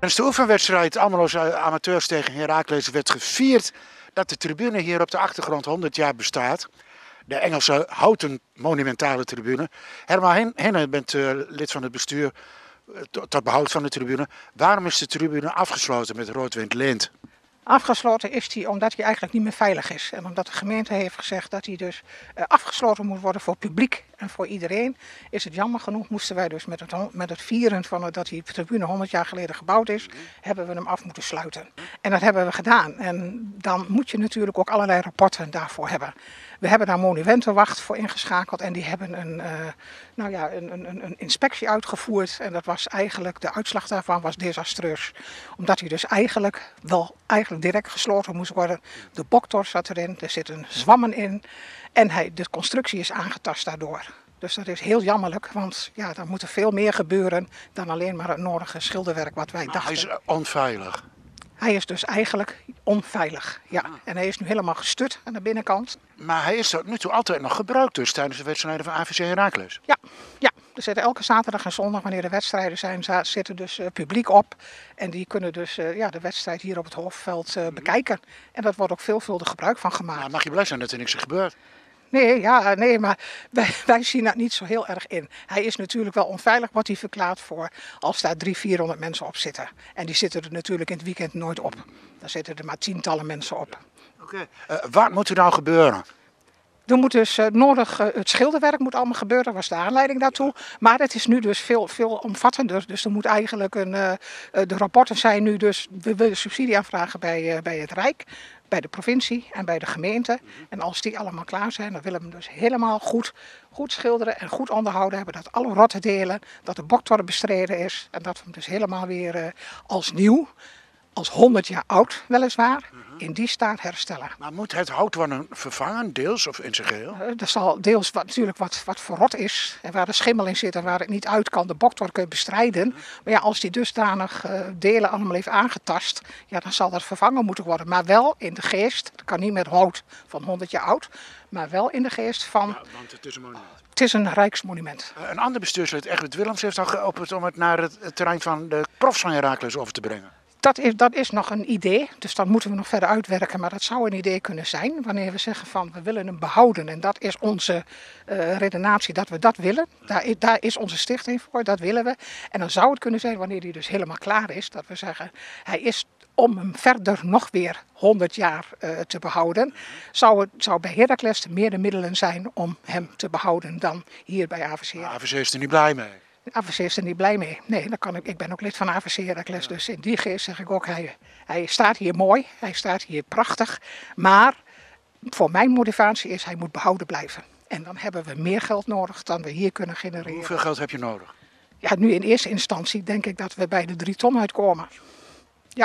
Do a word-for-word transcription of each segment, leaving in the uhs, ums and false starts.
Tijdens de oefenwedstrijd Almeloze Amateurs tegen Heracles werd gevierd dat de tribune hier op de achtergrond honderd jaar bestaat. De Engelse houten monumentale tribune. Herman Henne bent uh, lid van het bestuur uh, tot behoud van de tribune. Waarom is de tribune afgesloten met Roodwind Lint? Afgesloten is die omdat hij eigenlijk niet meer veilig is. En omdat de gemeente heeft gezegd dat hij dus uh, afgesloten moet worden voor publiek en voor iedereen. Is het jammer genoeg, moesten wij dus met het, met het vieren van het, dat die tribune honderd jaar geleden gebouwd is, hebben we hem af moeten sluiten. En dat hebben we gedaan. En dan moet je natuurlijk ook allerlei rapporten daarvoor hebben. We hebben daar Monumentenwacht voor ingeschakeld en die hebben een, uh, nou ja, een, een, een inspectie uitgevoerd. En dat was eigenlijk, de uitslag daarvan was desastreus. Omdat hij dus eigenlijk wel eigenlijk direct gesloten moest worden. De boktor zat erin, er zitten zwammen in en hij, de constructie is aangetast daardoor. Dus dat is heel jammerlijk, want ja, er moet er veel meer gebeuren dan alleen maar het nodige schilderwerk wat wij maar dachten. Hij is onveilig. Hij is dus eigenlijk onveilig, ja. En hij is nu helemaal gestut aan de binnenkant. Maar hij is tot nu toe altijd nog gebruikt dus tijdens de wedstrijden van A V C Heracles. Ja, ja. Er zitten elke zaterdag en zondag, wanneer de wedstrijden zijn, zit er dus uh, publiek op. En die kunnen dus uh, ja, de wedstrijd hier op het Hofveld uh, bekijken. En dat wordt ook veelvuldig gebruik van gemaakt. Maar mag je blij zijn dat er niks is gebeurd? Nee, ja, nee, maar wij, wij zien dat niet zo heel erg in. Hij is natuurlijk wel onveilig, wordt hij verklaard voor als daar driehonderd, vierhonderd mensen op zitten. En die zitten er natuurlijk in het weekend nooit op. Daar zitten er maar tientallen mensen op. Oké. Okay. Uh, wat moet er nou gebeuren? Er moet dus uh, nodig, uh, het schilderwerk moet allemaal gebeuren, dat was de aanleiding daartoe. Maar het is nu dus veel, veel omvattender. Dus er moet eigenlijk een, uh, de rapporten zijn nu dus, we willen subsidie aanvragen bij, uh, bij het Rijk, bij de provincie en bij de gemeente. En als die allemaal klaar zijn, dan willen we hem dus helemaal goed, goed schilderen en goed onderhouden hebben. Dat alle rotte delen, dat de boktor bestreden is en dat we hem dus helemaal weer uh, als nieuw, als honderd jaar oud weliswaar, in die staat herstellen. Maar moet het hout worden vervangen, deels of in zijn geheel? Uh, er zal deels wat, natuurlijk wat, wat verrot is en waar de schimmel in zit en waar het niet uit kan, de boktor kunnen bestrijden. Maar ja, als die dusdanig uh, delen allemaal heeft aangetast, ja, dan zal dat vervangen moeten worden. Maar wel in de geest, dat kan niet met hout van honderd jaar oud, maar wel in de geest van... Ja, want het is een monument. Het is een rijksmonument. Uh, een ander bestuurslid, Egert Willems, heeft al geopend om het naar het, het terrein van de profs van Heracles over te brengen. Dat is, dat is nog een idee, dus dat moeten we nog verder uitwerken. Maar dat zou een idee kunnen zijn wanneer we zeggen van we willen hem behouden. En dat is onze uh, redenatie dat we dat willen. Daar, daar is onze stichting voor, dat willen we. En dan zou het kunnen zijn wanneer hij dus helemaal klaar is. Dat we zeggen hij is om hem verder nog weer honderd jaar uh, te behouden. Zou, het, zou bij Heracles meer de middelen zijn om hem te behouden dan hier bij A V C. A V C is er niet blij mee. A V C is er niet blij mee. Nee, dan kan ik, ik ben ook lid van A V C Heracles, dus in die geest zeg ik ook, hij, hij staat hier mooi, hij staat hier prachtig. Maar voor mijn motivatie is, hij moet behouden blijven. En dan hebben we meer geld nodig dan we hier kunnen genereren. Hoeveel geld heb je nodig? Ja, nu in eerste instantie denk ik dat we bij de drie ton uitkomen. Ja.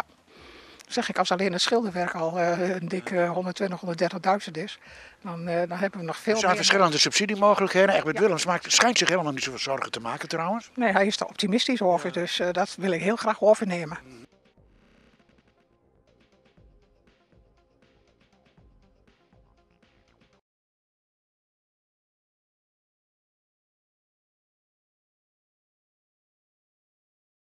Zeg ik, als alleen het schilderwerk al uh, een dik uh, honderdtwintig, honderddertigduizend is, dan, uh, dan hebben we nog veel meer. Er zijn verschillende subsidiemogelijkheden. Egert ja. Willems maakt, schijnt zich helemaal niet zoveel zorgen te maken trouwens. Nee, hij is er optimistisch over, dus uh, dat wil ik heel graag overnemen.